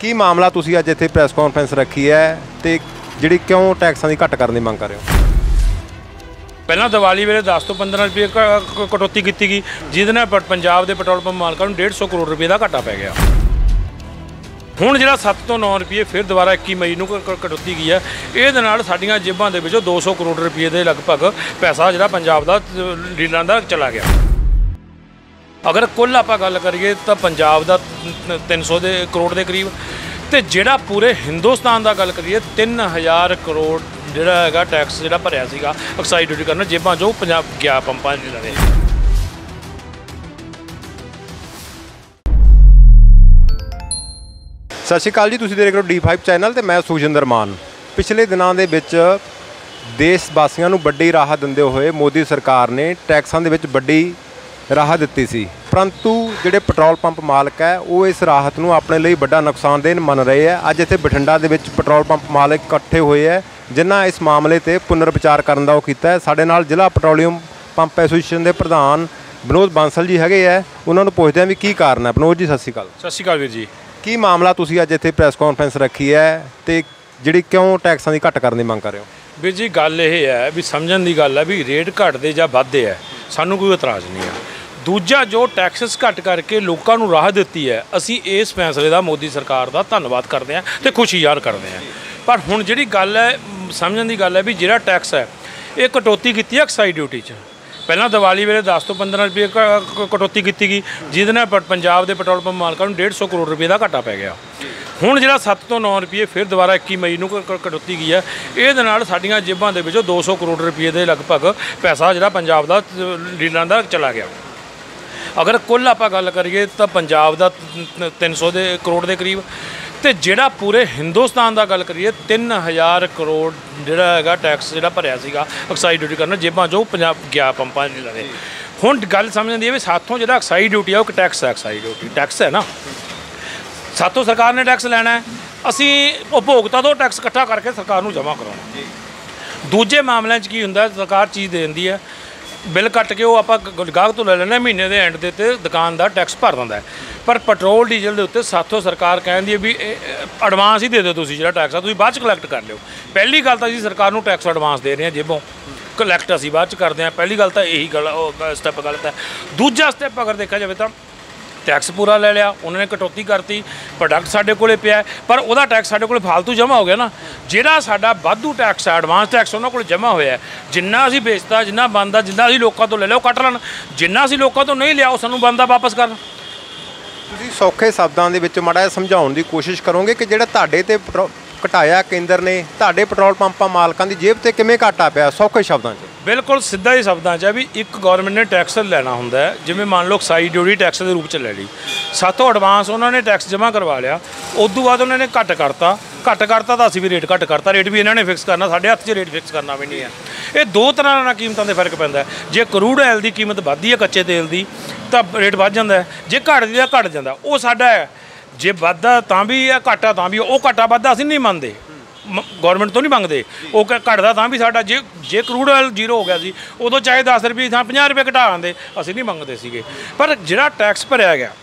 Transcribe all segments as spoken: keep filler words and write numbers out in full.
ਕੀ ਮਾਮਲਾ ਤੁਸੀਂ ਅੱਜ ਇੱਥੇ ਪ੍ਰੈਸ ਕਾਨਫਰੰਸ ਰੱਖੀ ਹੈ ਤੇ ਜਿਹੜੀ ਕਿਉਂ ਟੈਕਸਾਂ ਦੀ ਘੱਟ ਕਰਨ ਦੀ ਮੰਗ ਕਰ ਰਹੇ ਹੋ? ਪਹਿਲਾਂ ਦੀਵਾਲੀ ਵੇਲੇ दस ਤੋਂ पंद्रह ਰੁਪਏ ਕਟੌਤੀ ਕੀਤੀ ਗਈ, ਜਿਹਦੇ ਨਾਲ ਪੰਜਾਬ ਦੇ ਪੈਟਰੋਲ ਪੰਪ ਮਾਲਕਾਂ ਨੂੰ डेढ़ सौ ਕਰੋੜ ਰੁਪਏ ਦਾ ਘਾਟਾ ਪੈ ਗਿਆ। ਹੁਣ ਜਿਹੜਾ सत्त ਤੋਂ नौ ਰੁਪਏ ਫਿਰ ਦੁਬਾਰਾ इक्की ਮਈ ਨੂੰ ਕਟੌਤੀ ਗਈ ਹੈ, ਇਹਦੇ ਨਾਲ ਸਾਡੀਆਂ ਜੇਬਾਂ ਦੇ ਵਿੱਚੋਂ दो सौ ਕਰੋੜ ਰੁਪਏ ਦੇ ਲਗਭਗ ਪੈਸਾ ਜਿਹੜਾ ਪੰਜਾਬ ਦਾ ਡੀਲਰਾਂ ਦਾ ਚਲਾ ਗਿਆ। अगर कुल आप गल करिए तो पंजाब का तीन सौ दे करोड़ के करीब, तो जोड़ा पूरे हिंदुस्तान का गल करिए तीन हज़ार करोड़ जोड़ा है टैक्स जो भरिया सीगा एक्साइज ड्यूटी करना जेबां जो पंजाब गया पंपां लगे। सत श्री अकाल जी, तुसीं देख रहे हो डी फाइव चैनल ते मैं सुखजिंदर मान। पिछले दिनों के विच देश वासियों नूं वड्डी राहत दिंदे होए मोदी सरकार ने टैक्सां दे विच वड्डी राहत दिती सी, परंतु जिहड़े पेट्रोल पंप मालक है वो इस राहत नूं अपने लिए बड़ा नुकसानदेह मन रहे हैं। अज इत्थे बठिंडा दे विच पेट्रोल पंप मालक इकट्ठे हुए है जिन्हां इस मामले ते पुनर्विचार करन दा ओह कीता है। साडे नाल जिला पेट्रोलियम पंप एसोसीएशन के प्रधान विनोद बांसल जी हैगे है, उन्हां नूं पुछदे हां भी की कारण है। विनोद जी सत श्री अकाल। सत श्री अकाल वीर जी। की मामला तुसीं अज इत्थे प्रैस कानफ्रेंस रखी है ते जिहड़ी क्यों टैक्सां दी घट करन दी मंग कर रहे हो? ਵੀਰ जी गल ये है भी समझण दी गल है भी रेट घटदे जां वधदे है, सानूं कोई इतराज़ नहीं है। दूजा जो टैक्सिस घट करके लोगों को राहत दी है, असी इस फैसले का मोदी सरकार का धन्यवाद करते हैं तो खुशी ज़ाहिर करते हैं। पर हुण जिहड़ी गल है समझण दी गल है भी जिहड़ा टैक्स है ये कटौती की एक्साइज ड्यूटी च पहला दिवाली वेले दस तो पंद्रह रुपये कटौती की गई, जिहदे नाल पंजाब के पेट्रोल पंप मालकां नूं डेढ़ सौ करोड़ रुपये का घाटा पै गया। हुण जिहड़ा सत्त तो नौ रुपये फिर दोबारा इक्की मई नूं कटौती गई है, इहदे नाल साडीआं जेबां दे विचों दो सौ करोड़ रुपये के लगभग पैसा जिहड़ा पंजाब दा डीलरां दा चला गया। अगर कुल आप गल करिए तो पंजाब का तीन सौ दे करोड़ के करीब, तो जोड़ा पूरे हिंदुस्तान का गल करिए तीन हज़ार करोड़ जोड़ा है टैक्स जो भरिया सीगा एक्साइज ड्यूटी करना जेबां जो पंजाब गया पंपां लगे। हुण गल समझ आती है भी साथों जो एक्साइज ड्यूटी है वो टैक्स है, एक्साइज ड्यूटी टैक्स है ना, साथों सरकार ने टैक्स लैना है, असी उपभोक्ता तो टैक्स इकट्ठा करके सरकार को जमा कराना। दूजे मामलों की होंदा सरकार चीज़ दे देंदी है, बिल कट के वो आप गाहक तो ले लेना, महीने के एंड के दुकानदार टैक्स भर दिंदा है। पर पेट्रोल डीजल के उत्ते साथों सरकार कहती है भी एडवांस ही दे दो तुसीं जिहड़ा टैक्स है तुसीं बाद च कलैक्ट कर लिओ। पहली गल तो असीं सरकार नूं टैक्स एडवांस दे रहे हैं जेबों, कलैक्ट असीं बाद च करते हैं। पहली गल तो यही गल स्टैप गलत है। दूजा स्टैप अगर देखा जाए तो टैक्स पूरा ले लिया, उन्होंने कटौती करती, प्रोडक्ट साढ़े कोले पिया, पर वह टैक्स साढ़े कोले फालतू जमा हो गया ना। जिहड़ा साडा वाधू टैक्स है एडवांस टैक्स उन्होंने कोल जमा होया, जिन्ना असीं बेचता जिन्ना बनदा जिन्ना असीं लोकां तो ले लिया कट लैण, जिन्ना असीं लोकां तो नहीं लिया वो सानूं बनदा वापस करन। तुसीं सौखे शब्दां दे विच माड़ा जिहा समझाउण दी कोशिश करोगे कि जिहड़ा तुहाडे ते घटाया केंद्र ने तुहाडे पेट्रोल पंपां मालकां दी जेब ते किवें घाटा पिया सौखे शब्दां च? बिल्कुल सीधा ही शब्दों च भी एक गौरमेंट ने टैक्स लेना होंगे, जिवें मान लो एक्साइज ड्यूटी टैक्स के रूप में ले ली, सातों एडवांस उन्होंने टैक्स जमा करवा लिया, उदों बाद उन्होंने घट करता घट करता तो असी भी रेट घट करता, रेट भी इन्होंने फिक्स करना, साढ़े हत्थ च रेट फिक्स करना भी नहीं है। ये दो तरह नाल कीमतों के फर्क पैंदा है। जे क्रूड ऑयल की कीमत वधदी है कच्चे तेल की तो रेट वध जाता है, जे घटदी है घट जाता, वो साडा है। जे वधदा तां भी है घाटा तां भी, वो घाटा वधदा असीं नहीं मंनदे, गौरमेंट तो नहीं मंगते, वो घटदा तां भी साडा। जे जे क्रूड ऑयल जीरो हो गया सी उदों चाहे दस रुपये थां पचास रुपये घटा आंदे, असीं नहीं मंगते सीगे। पर जिहड़ा टैक्स भरिया गया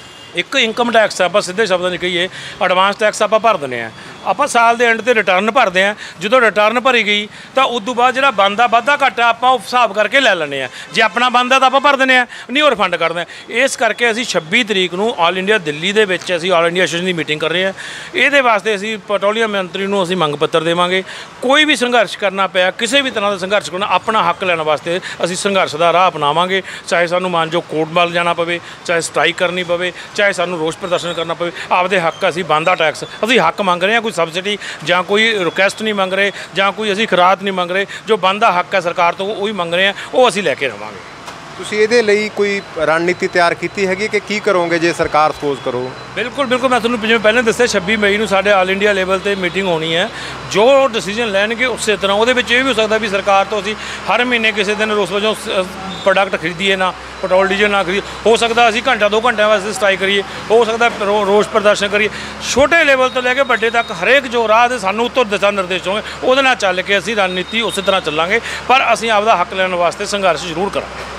एक इनकम टैक्स आप सीधे शब्दों में कहिए एडवांस टैक्स आप भर देने हैं, आप साल के एंड से रिटर्न भरते हैं, जो रिटर्न भरी गई तो उदों बाद जो बनता वाधा घाटा आप हिसाब करके लै लें, जे अपना बनता तो आप भर देने नहीं और रिफंड करते हैं। इस करके असीं छब्बी तरीक नूं ऑल इंडिया दिल्ली दे विच असीं ऑल इंडिया एसोसीएशन की मीटिंग कर रहे हैं। ये वास्ते असीं पेट्रोलियम मंत्री नूं असीं मंग पत्र देवांगे, कोई भी संघर्ष करना पिया किसी भी तरह का संघर्ष करना अपना हक लैण वास्ते असीं संघर्ष का राह अपनावांगे, चाहे सानूं मान जो कोर्ट ਵੱਲ जाना पवे, चाहे स्ट्राइक करनी पवे, चाहे सानूं रोष प्रदर्शन करना पवे, आपदे हक असीं बनदा टैक्स असीं हक मंग रहे हैं, कोई सबसिडी ਜਾਂ कोई रिक्वेस्ट नहीं मंग रहे ਜਾਂ कोई असीं खरात नहीं मंग रहे, जो बनदा हक है सरकार तो वही मंग रहे हैं, वो असीं लैके रहांगे। ਤੁਸੀਂ ਇਹਦੇ ਲਈ ਕੋਈ ਰਣਨੀਤੀ ਤਿਆਰ ਕੀਤੀ ਹੈਗੀ ਕਿ ਕੀ ਕਰੋਗੇ ਜੇ ਸਰਕਾਰ ਸਪੋਜ਼ ਕਰੋ? बिल्कुल बिल्कुल मैं ਤੁਹਾਨੂੰ ਜਿਵੇਂ ਪਹਿਲਾਂ ਦੱਸਿਆ छब्बी मई ਨੂੰ ਸਾਡੇ ਆਲ ਇੰਡੀਆ ਲੈਵਲ ਤੇ ਮੀਟਿੰਗ ਹੋਣੀ ਹੈ, ਜੋ ਡਿਸੀਜਨ ਲੈਣਗੇ ਉਸੇ ਤਰ੍ਹਾਂ ਉਹਦੇ ਵਿੱਚ ਇਹ ਵੀ ਹੋ ਸਕਦਾ ਵੀ ਸਰਕਾਰ ਤੋਂ ਅਸੀਂ ਹਰ ਮਹੀਨੇ ਕਿਸੇ ਦਿਨ ਰੋਸ ਵਜੋਂ प्रोडक्ट खरीदिए ना, पेट्रोल डीजल ना खरीदिए, हो सकता असीं घंटा दो घंटे वास्ते स्ट्राइक करिए, हो सकता रो, रोष प्रदर्शन करिए, छोटे लेवल तो लैके बड़े तक हरेक जो राह दे सानूं उत्तों दिशा निर्देश होंगे ਉਹਦੇ ਨਾਲ ਚੱਲ ਕੇ ਅਸੀਂ रणनीति उस तरह ਚੱਲਾਂਗੇ, पर ਅਸੀਂ ਆਪਦਾ हक लैण वास्ते संघर्ष जरूर करांगे।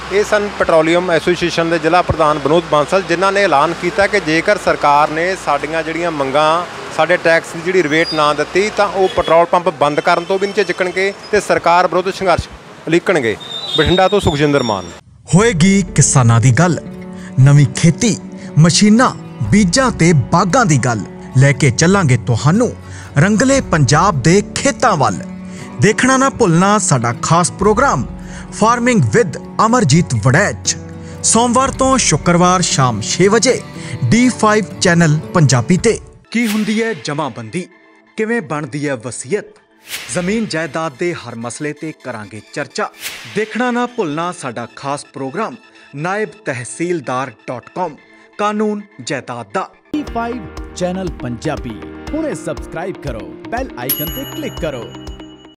ਇਹ ਸਨ ਪੈਟਰੋਲੀਅਮ ਐਸੋਸੀਏਸ਼ਨ ਦੇ ਜ਼ਿਲ੍ਹਾ ਪ੍ਰਧਾਨ ਵਿਨੋਦ ਬਾਂਸਲ, ਜਿਨ੍ਹਾਂ ਨੇ ਐਲਾਨ ਕੀਤਾ ਕਿ ਜੇਕਰ ਸਰਕਾਰ ਨੇ ਸਾਡੀਆਂ ਜਿਹੜੀਆਂ ਮੰਗਾਂ, ਸਾਡੇ ਟੈਕਸ ਦੀ ਜਿਹੜੀ ਰਿਬੇਟ ਨਾ ਦਿੱਤੀ ਤਾਂ ਉਹ ਪੈਟਰੋਲ ਪੰਪ ਬੰਦ ਕਰਨ ਤੋਂ ਵੀ ਨਹੀਂ ਝਿਜਕਣਗੇ ਤੇ ਸਰਕਾਰ ਵਿਰੁੱਧ ਸੰਘਰਸ਼ ਉਲੀਕਣਗੇ। ਬਠਿੰਡਾ ਤੋਂ ਸੁਖਜਿੰਦਰ ਮਾਨ। ਹੋਏਗੀ ਕਿਸਾਨਾਂ ਦੀ ਗੱਲ, ਨਵੀਂ ਖੇਤੀ, ਮਸ਼ੀਨਾਂ, ਬੀਜਾਂ ਤੇ ਬਾਗਾਂ ਦੀ ਗੱਲ ਲੈ ਕੇ ਚੱਲਾਂਗੇ ਤੁਹਾਨੂੰ ਰੰਗਲੇ ਪੰਜਾਬ ਦੇ ਖੇਤਾਂ ਵੱਲ। ਦੇਖਣਾ ਨਾ ਭੁੱਲਣਾ ਸਾਡਾ ਖਾਸ program farming with Amarjeet Waraich, ਸੋਮਵਾਰ ਤੋਂ ਸ਼ੁੱਕਰਵਾਰ ਸ਼ਾਮ ਛੇ ਵਜੇ ਡੀ ਫਾਈਵ ਚੈਨਲ ਪੰਜਾਬੀ ਤੇ। ਕੀ ਹੁੰਦੀ ਹੈ ਜਮਾਬੰਦੀ, ਕਿਵੇਂ ਬਣਦੀ ਹੈ ਵਸੀਅਤ, ਜ਼ਮੀਨ ਜਾਇਦਾਦ ਦੇ ਹਰ ਮਸਲੇ ਤੇ ਕਰਾਂਗੇ ਚਰਚਾ। ਦੇਖਣਾ ਨਾ ਭੁੱਲਣਾ ਸਾਡਾ ਖਾਸ ਪ੍ਰੋਗਰਾਮ ਨਾਇਬ ਤਹਿਸੀਲਦਾਰ ਡਾਟ ਕਾਮ, ਕਾਨੂੰਨ ਜਾਇਦਾਦ ਦਾ। ਡੀ ਫਾਈਵ ਚੈਨਲ ਪੰਜਾਬੀ ਹੁਣੇ ਸਬਸਕ੍ਰਾਈਬ ਕਰੋ, ਬੈਲ ਆਈਕਨ ਤੇ ਕਲਿੱਕ ਕਰੋ।